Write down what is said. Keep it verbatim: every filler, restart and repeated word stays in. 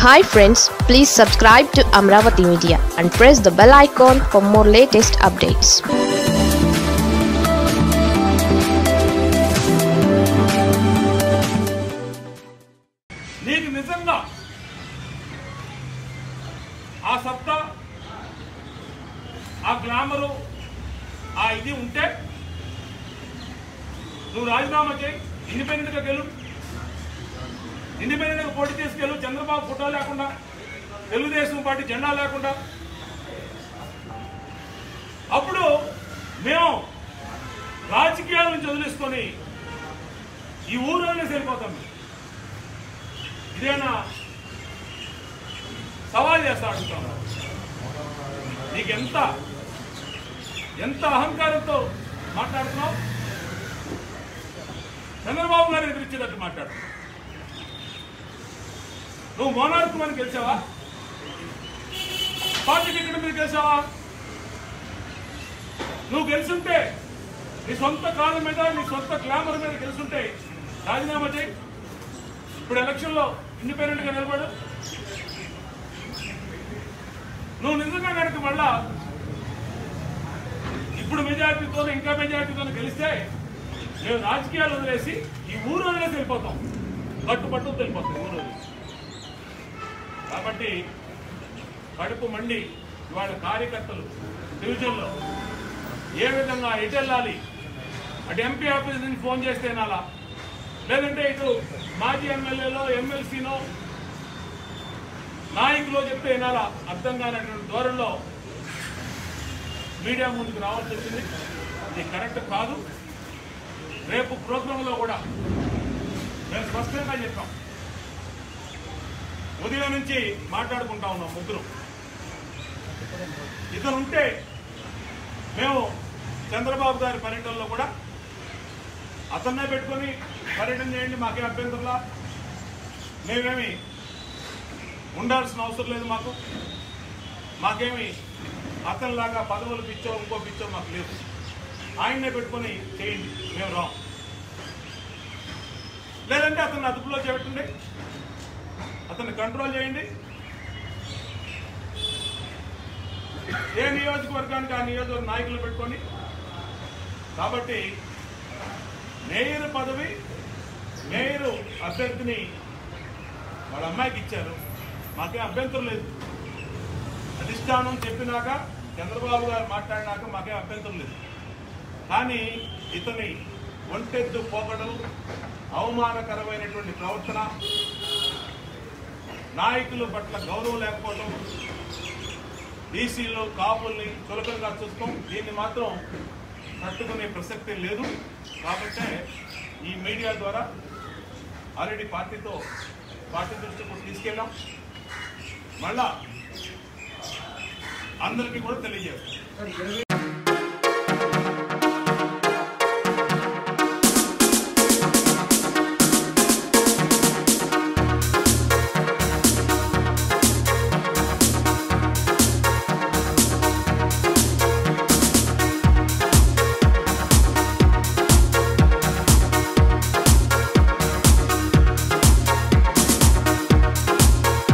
Hi friends, please subscribe to Amravati Media and press the bell icon for more latest updates. నీకు నిజంగా ఆ సత్తా ఆ glamour ఆ ఇది ఉంటే నువ్వు రాజీనామా చేయి, ఇండిపెండెంట్గా గెలు, ఇండిపెండెంట్గా పోటీ చేసుకెళ్ళు. చంద్రబాబు ఫోటో లేకుండా, తెలుగుదేశం పార్టీ జెండా లేకుండా. అప్పుడు మేము రాజకీయాల నుంచి వదిలేసుకొని ఈ ఊళ్ళోనే సరిపోతాం. ఇదేనా సవాల్ చేస్తా అడుగుతాను. నీకు ఎంత ఎంత అహంకారంతో మాట్లాడుతున్నావు? చంద్రబాబు గారు ఎదిరించేటట్టు మాట్లాడు. నువ్వు మోనార్కు అని గెలిచావా? పార్టీ టికెట్ మీద గెలిచావా? నువ్వు గెలుచుంటే నీ సొంత కాళ్ళ మీద, నీ సొంత గ్లామర్ మీద గెలుచుంటే రాజీనామా చేయి. ఇప్పుడు ఎలక్షన్లో ఇండిపెండెంట్గా నిలబడు. నువ్వు నిజంగా కనుక మళ్ళా ఇప్పుడు మెజార్టీతో ఇంకా మెజార్టీతో గెలిస్తే మేము రాజకీయాలు వదిలేసి ఈ ఊరు వదిలేసి వెళ్ళిపోతాం. పట్టుపట్టు వెళ్ళిపోతాం ఊరు వదిలేసి. కాబట్టి కడుపు మండి ఇవాళ కార్యకర్తలు డివిజన్లో ఏ విధంగా ఎటు వెళ్ళాలి, అటు ఎంపీ ఆఫీస్ నుంచి ఫోన్ చేస్తే నాలా, లేదంటే ఇటు మాజీ ఎమ్మెల్యేలో ఎమ్మెల్సీనో నాయకులో చెప్తే వినాలా అర్థం కానటువంటి ధోరణిలో మీడియా ముందుకు రావాల్సి వచ్చింది. ఇది కరెక్ట్ కాదు. రేపు ప్రోగ్రాంలో కూడా మేము స్పష్టంగా చెప్పాం. ఉదయం నుంచి మాట్లాడుకుంటా ఉన్నాం ముగ్గురు. ఇతను ఉంటే మేము చంద్రబాబు గారి పర్యటనలో కూడా అతన్నే పెట్టుకొని పర్యటన చేయండి, మాకేం అభ్యంతరంలా, మేమేమి ఉండాల్సిన అవసరం లేదు, మాకు మాకేమి అతనిలాగా పదవులు పిచ్చో ఇంకో పిచ్చో మాకు లేదు, ఆయన్నే పెట్టుకొని చేయండి, మేము రాం. లేదంటే అతన్ని అదుపులో చేపట్టండి, అతన్ని కంట్రోల్ చేయండి. ఏ నియోజకవర్గానికి ఆ నియోజకవర్గ నాయకులు పెట్టుకోండి. కాబట్టి మేయర్ పదవి, మేయర్ అభ్యర్థిని వాళ్ళ అమ్మాయికి ఇచ్చారు, మాకేం అభ్యంతరం లేదు. అధిష్టానం చెప్పినాక, చంద్రబాబు గారు మాట్లాడినాక మాకేం అభ్యంతరం లేదు. కానీ ఇతని ఒంటెద్దు పోకడం, అవమానకరమైనటువంటి ప్రవర్తన, నాయకుల పట్ల గౌరవం లేకపోవడం, బీసీలు కాపుల్ని చులకనగా చూస్తాం, దీన్ని మాత్రం తట్టుకునే ప్రసక్తే లేదు. కాబట్టి ఈ మీడియా ద్వారా ఆల్రెడీ పార్టీతో పార్టీ దృష్టికి తీసుకెళ్ళాం. మళ్ళా అందరికీ కూడా తెలియజేస్తాం.